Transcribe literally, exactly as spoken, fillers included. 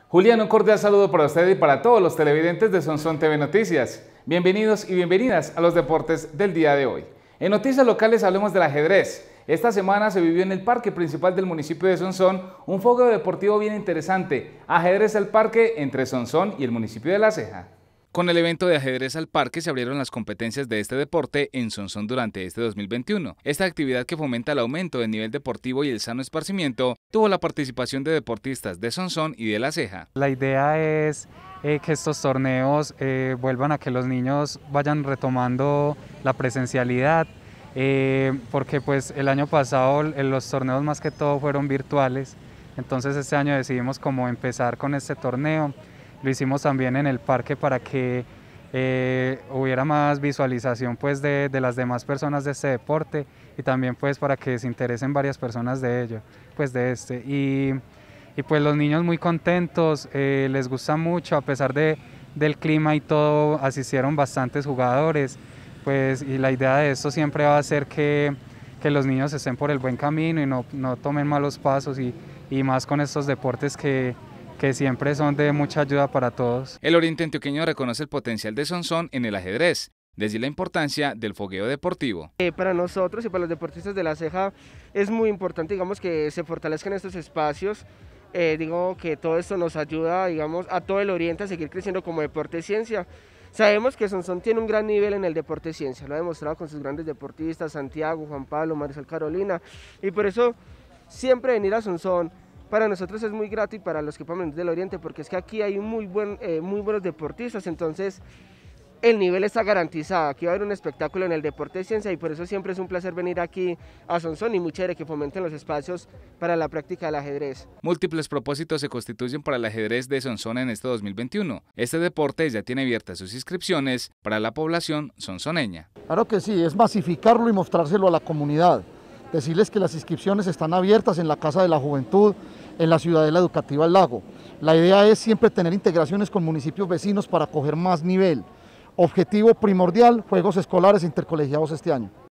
Julián, un cordial saludo para usted y para todos los televidentes de Sonsón T V Noticias. Bienvenidos y bienvenidas a los deportes del día de hoy. En noticias locales hablemos del ajedrez. Esta semana se vivió en el parque principal del municipio de Sonsón un fogueo deportivo bien interesante, Ajedrez al Parque entre Sonsón y el municipio de La Ceja. Con el evento de Ajedrez al Parque se abrieron las competencias de este deporte en Sonsón durante este dos mil veintiuno. Esta actividad, que fomenta el aumento del nivel deportivo y el sano esparcimiento, tuvo la participación de deportistas de Sonsón y de La Ceja. La idea es eh, que estos torneos eh, vuelvan a que los niños vayan retomando la presencialidad, eh, porque pues el año pasado los torneos más que todo fueron virtuales, entonces este año decidimos como empezar con este torneo. Lo hicimos también en el parque para que eh, hubiera más visualización pues, de, de las demás personas de este deporte y también pues, para que se interesen varias personas de ello, pues, de este. Y, y pues los niños muy contentos, eh, les gusta mucho, a pesar de, del clima y todo, asistieron bastantes jugadores, pues, y la idea de esto siempre va a ser que, que los niños estén por el buen camino y no, no tomen malos pasos, y, y más con estos deportes que que siempre son de mucha ayuda para todos. El oriente antioqueño reconoce el potencial de Sonsón en el ajedrez, desde la importancia del fogueo deportivo. Eh, para nosotros y para los deportistas de La Ceja es muy importante, digamos, que se fortalezcan estos espacios. Eh, digo que todo esto nos ayuda, digamos, a todo el oriente a seguir creciendo como deporte ciencia. Sabemos que Sonsón tiene un gran nivel en el deporte ciencia, lo ha demostrado con sus grandes deportistas, Santiago, Juan Pablo, Marisol Carolina, y por eso siempre venir a Sonsón para nosotros es muy grato, y para los que venir del oriente, porque es que aquí hay muy, buen, eh, muy buenos deportistas, entonces el nivel está garantizado. Aquí va a haber un espectáculo en el deporte de ciencia, y por eso siempre es un placer venir aquí a Sonsón, y muy chévere que fomenten los espacios para la práctica del ajedrez. Múltiples propósitos se constituyen para el ajedrez de Sonsón en este dos mil veintiuno. Este deporte ya tiene abiertas sus inscripciones para la población sonsoneña. Claro que sí, es masificarlo y mostrárselo a la comunidad. Decirles que las inscripciones están abiertas en la Casa de la Juventud, en la Ciudadela Educativa El Lago. La idea es siempre tener integraciones con municipios vecinos para coger más nivel. Objetivo primordial, juegos escolares intercolegiados este año.